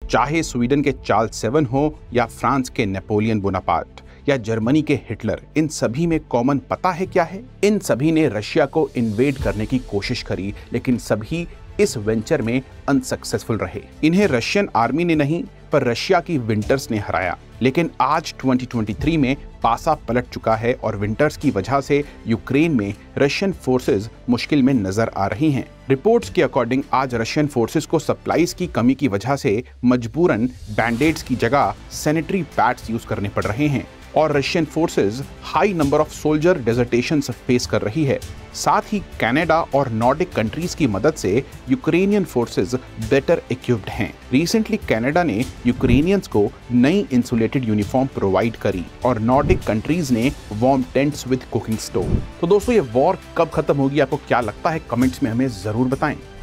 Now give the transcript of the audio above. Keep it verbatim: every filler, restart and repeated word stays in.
चाहे स्वीडन के Charles seven हो या फ्रांस के नेपोलियन बोनापार्ट या जर्मनी के हिटलर, इन सभी में कॉमन पता है क्या है? इन सभी ने रशिया को इन्वेड करने की कोशिश करी, लेकिन सभी इस वेंचर में अनसक्सेसफुल रहे। इन्हें रशियन आर्मी ने नहीं पर रशिया की विंटर्स ने हराया। लेकिन आज दो हज़ार तेईस में पासा पलट चुका है और विंटर्स की वजह से यूक्रेन में रशियन फोर्सेस मुश्किल में नजर आ रही हैं। रिपोर्ट्स के अकॉर्डिंग आज रशियन फोर्सेस को सप्लाईज की कमी की वजह से मजबूरन बैंडेड्स की जगह सैनिटरी पैड्स यूज करने पड़ रहे हैं और Russian forces high number of soldier desertions face कर रही है। साथ ही कनाडा और नॉर्डिक कंट्रीज की मदद से यूक्रेनियन फोर्सेस बेटर इक्विप्ड हैं। रिसेंटली कनाडा ने यूक्रेनियंस को नई इंसुलेटेड यूनिफॉर्म प्रोवाइड करी और नॉर्डिक कंट्रीज ने warm tents with cooking stove. तो दोस्तों, ये वॉर कब खत्म होगी, आपको क्या लगता है? कमेंट्स में हमें जरूर बताएं।